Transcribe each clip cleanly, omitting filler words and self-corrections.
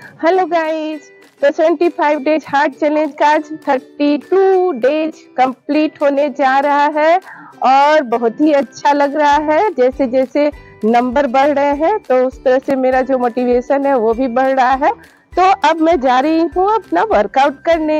Hello guys, तो 25 days heart challenge का आज 32 डेज कंप्लीट होने जा रहा है और बहुत ही अच्छा लग रहा है। जैसे जैसे नंबर बढ़ रहे हैं तो उस तरह से मेरा जो मोटिवेशन है वो भी बढ़ रहा है। तो अब मैं जा रही हूँ अपना वर्कआउट करने।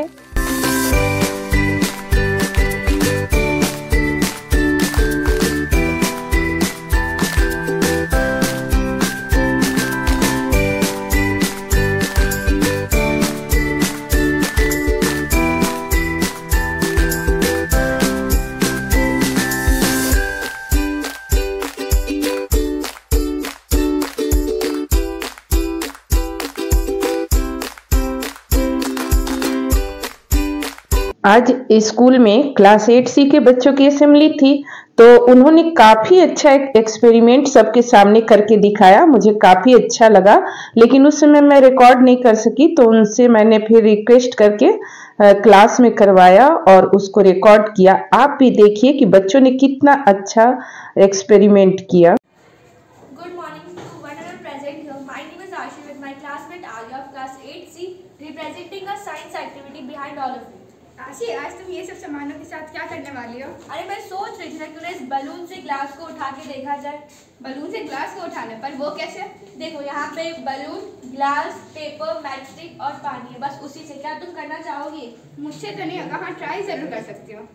आज स्कूल में क्लास 8C के बच्चों की असेंबली थी, तो उन्होंने काफ़ी अच्छा एक एक्सपेरिमेंट सबके सामने करके दिखाया। मुझे काफ़ी अच्छा लगा, लेकिन उस समय मैं रिकॉर्ड नहीं कर सकी, तो उनसे मैंने फिर रिक्वेस्ट करके क्लास में करवाया और उसको रिकॉर्ड किया। आप भी देखिए कि बच्चों ने कितना अच्छा एक्सपेरिमेंट किया। Good morning to whatever present here. My name is Ashi with my classmate Arya of class 8C, representing a science activity behind all of you. आशी, आज तुम ये सब सामानों के साथ क्या करने वाली हो? अरे मैं सोच रही थी ना क्यों ना इस बलून से ग्लास को उठा के देखा जाए। बलून से ग्लास को उठाने पर वो कैसे? देखो यहाँ पे बलून, ग्लास, पेपर, मैचस्टिक और पानी है, बस उसी से। क्या तुम करना चाहोगी? मुझसे तो नहीं होगा, हाँ ट्राई जरूर कर सकती हो।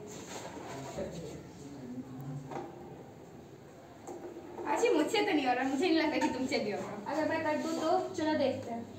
आशी, मुझसे तो नहीं हो रहा, मुझे नहीं लगता कि तुमसे भी होगा। अगर मैं कर दूँ तो चलो देखते हैं।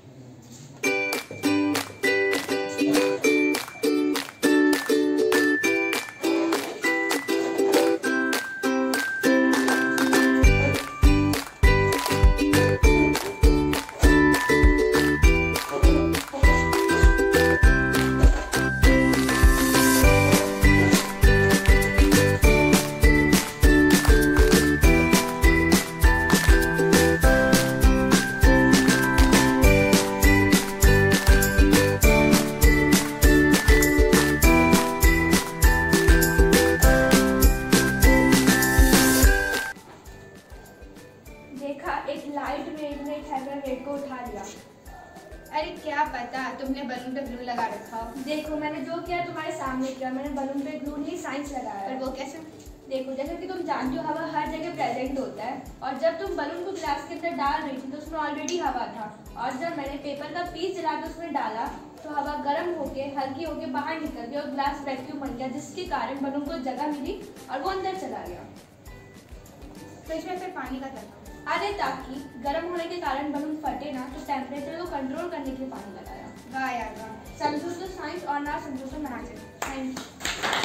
एक लाइट मैग्नेट है, मैं रेड को उठा लिया। अरे क्या पता तुमने बलून पे ग्लू लगा रखा हो। देखो मैंने जो किया तुम्हारे सामने किया, मैंने बलून पे ग्लू नहीं साइंस लगाया। पर वो कैसे? देखो जैसे कि तुम जानते हो हवा हर जगह प्रेजेंट होता है, और जब तुम बलून को ग्लास के अंदर डाल रही थी तो उसमें ऑलरेडी हवा था, और जब मैंने पेपर का पीस जला के उसमें डाला तो हवा गर्म होके हल्की होके बाहर निकल गई और ग्लास वैक्यूम बन गया, जिसके कारण बलून को जगह मिली और वो अंदर चला गया। तो इसमें फिर पानी का क्या? अरे ताकि गर्म होने के कारण बलून फटे ना, तो टेम्परेचर को कंट्रोल करने के लिए पानी लगाया। वाह यार वाह। समझो तो साइंस और ना समझो तो मैजिक। Thank you.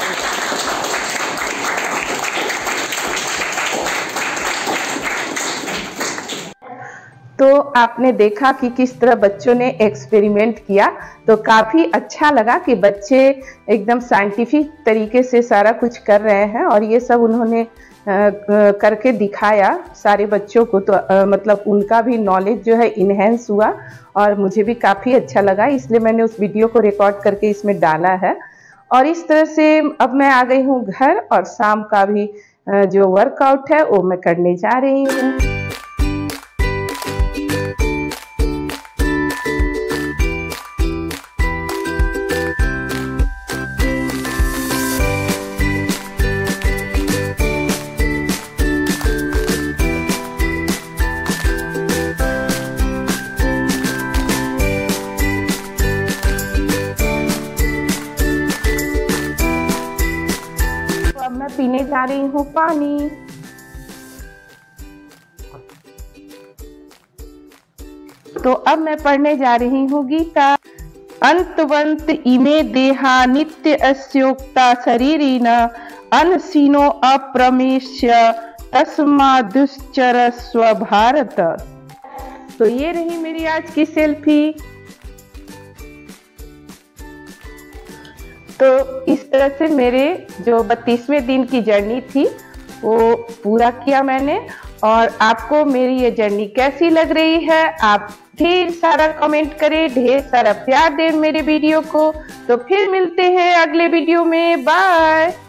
तो आपने देखा कि किस तरह बच्चों ने एक्सपेरिमेंट किया, तो काफ़ी अच्छा लगा कि बच्चे एकदम साइंटिफिक तरीके से सारा कुछ कर रहे हैं, और ये सब उन्होंने करके दिखाया सारे बच्चों को। तो मतलब उनका भी नॉलेज जो है इन्हेंस हुआ और मुझे भी काफ़ी अच्छा लगा, इसलिए मैंने उस वीडियो को रिकॉर्ड करके इसमें डाला है। और इस तरह से अब मैं आ गई हूँ घर, और शाम का भी जो वर्कआउट है वो मैं करने जा रही हूँ। मैं पीने जा रही हूँ पानी। तो अब मैं पढ़ने जा रही हूँ गीता। अंतवंत इमे देहा नित्य अस्योक्ता शरीरिन अनसीनो अप्रमेश्य तस्मा दुश्चर स्वभारत। तो ये रही मेरी आज की सेल्फी। तो इस तरह से मेरे जो 32वें दिन की जर्नी थी वो पूरा किया मैंने। और आपको मेरी ये जर्नी कैसी लग रही है, आप ढेर सारा कमेंट करें, ढेर सारा प्यार दें मेरे वीडियो को। तो फिर मिलते हैं अगले वीडियो में। बाय।